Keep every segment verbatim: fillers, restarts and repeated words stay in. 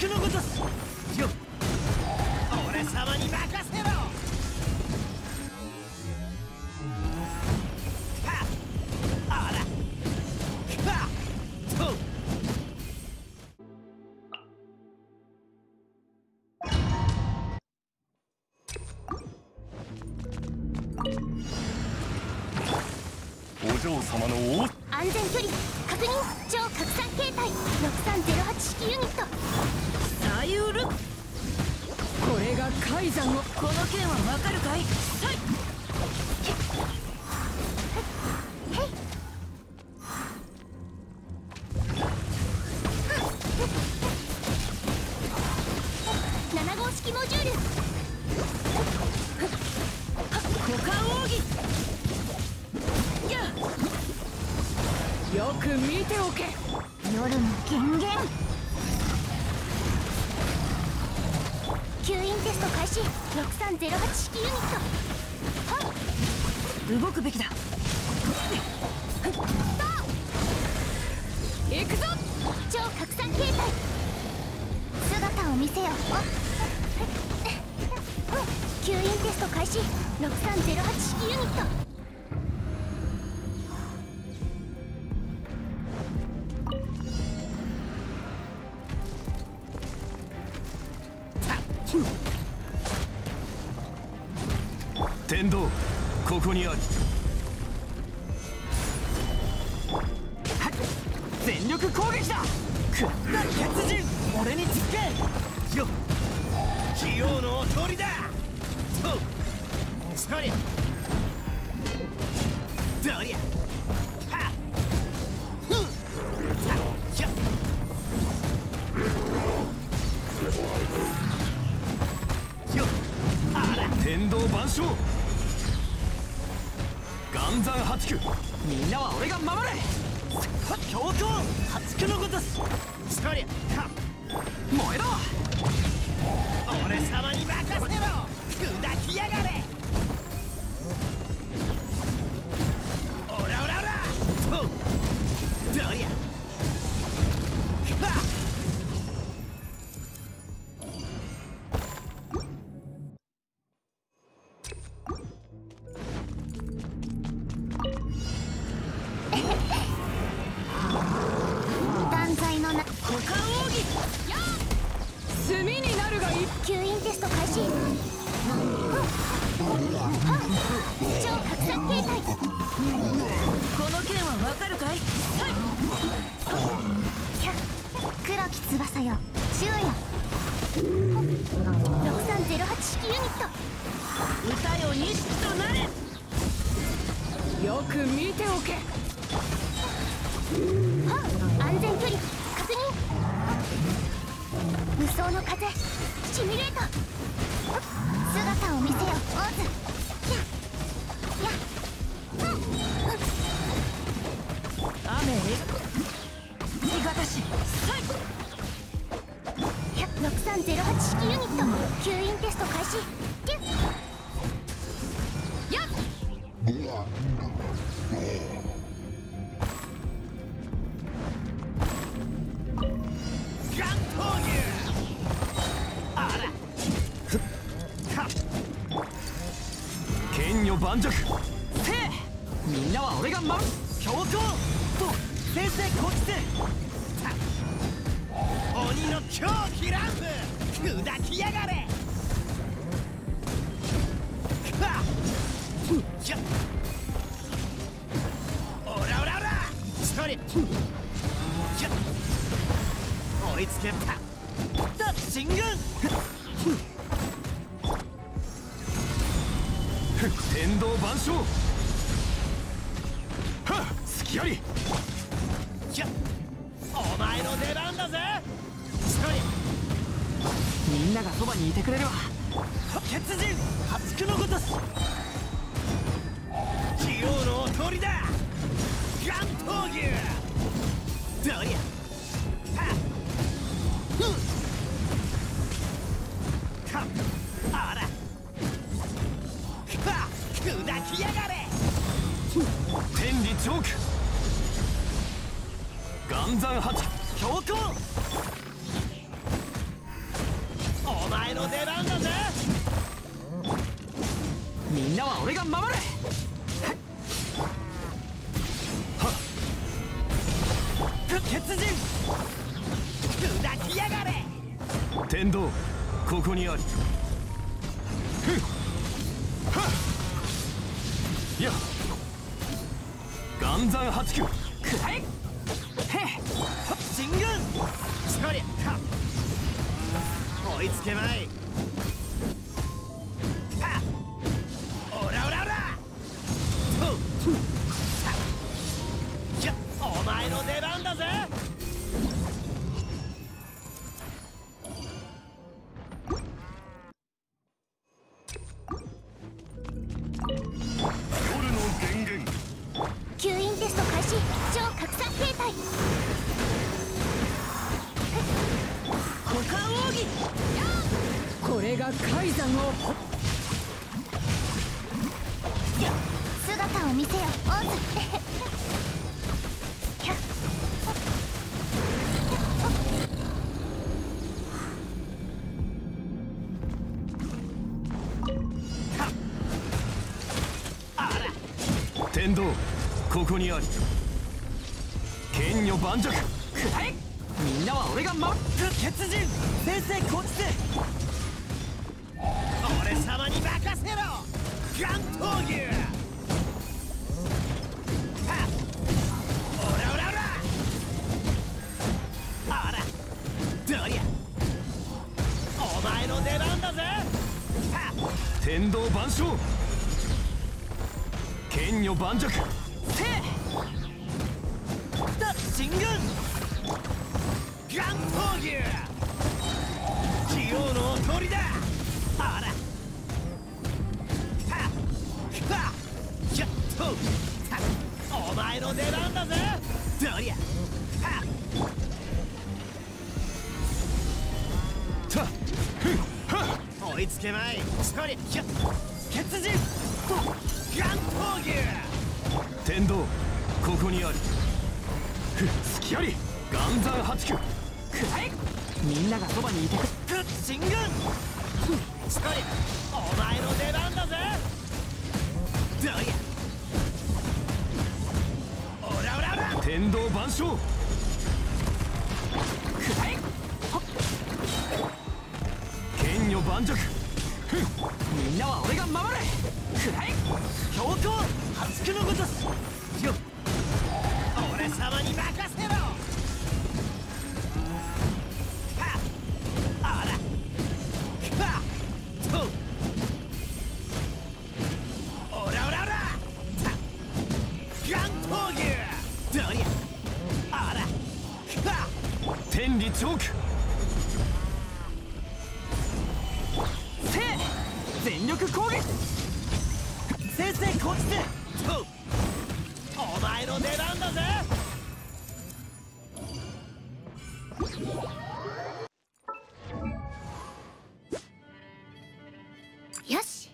くのごとすよっ俺様に任せろ。はっあらはっとお嬢様の王安全距離確認。超拡散形態ろくさんゼロはち式ユニット。 サイウル、これがカイザンの。この件はわかるかい？はい。 へい。なな号式モジュール。 股間奥義。よく見ておけ。 夜の権限。吸引テスト開始ろくさんゼロはち式ユニット。はっ動くべきだ。行くぞ。 超拡散形態姿を見せよ。吸引テスト開始ろくさんゼロはち式ユニット。 天道ここにあり。 全力攻撃だ。くった血人俺につけよっ器用のお通りだ。とそりゃどりゃはっふんさっよっあら天道万象岩山八九。 みんなは俺が守れ。強行八九のごとすそりゃはっ燃えろ。俺様に任せろ。砕きやがれ。オラオラオラとどりゃはっ断罪のな股間奥義。炭になるがいい。 吸引テスト開始。超拡散形態この件はわかるかい？はい。 黒き翼よ注意。ろくさんゼロはち式ユニット。 歌よ錦となれ。よく見ておけ。 はっ安全距離確認。無双の風シミュレート。姿を見せよオーズ。やや雨へ味方し。はい。 ろくさんゼロはち式ユニット。吸引テスト開始。キュッやっガン闘牛あらはっ剣女盤石。 せみんなは俺が守る。強行と先生こっちで鬼の狂気乱舞砕きやがれ。はっじゃオラオラオラそれじゃ追いつけただ進軍。 天道万象はっ隙あり。 じゃお前の出番だぜ。それみんながそばにいてくれるわ。血人八九のごとす器用のお通りだ。ガン闘牛どりゃはっふんはっあらはっ砕きやがれ。 天理チョーク岩山八強行の出番だぜ。 みんなは俺が守る。 鉄人砕きやがれ。 天道ここにあり。ふっはっやっ岩山八九くらえ。へっ進軍そりゃ追いつけまい。はっオラオラオラとさっやお前の出番だぜ。 夜の電源。 吸引テスト開始。超拡散形態。 股間奥義。これが海山を姿を見せよオズ。 天道ここにあり。剣女盤石くらえ。みんなは俺が守る。鉄人先生こっちで。俺様に任せろガン闘牛。はっオラオラオラ。あらどりゃお前の出番だぜ。はっ天道万象剣女盤石。 せだ進軍ガン闘牛。器用の鳥だ。あらはっはっやっとたお前の出番だぜ。どりゃはたふっはっっ追いつけまい。そりゃやっ鉄人とガン闘牛。 天道ここにあり。ふっ隙あり岩山八九くらえ。みんながそばにいてくれ。進軍そりゃお前の出番だぜ。どりゃオラオラオラ。 天道万象くらえ。 剣女盤石。ふっみんなは俺が守れ。くらえ。強行八九のごとすよ。俺様に任せろ。はっあらはっとオラオラオラたガン闘牛。どりゃあらはっ天理チョークせ全力攻撃。先生こっちでとお前の出番だぜ。 よし。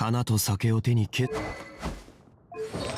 花と酒を手にけ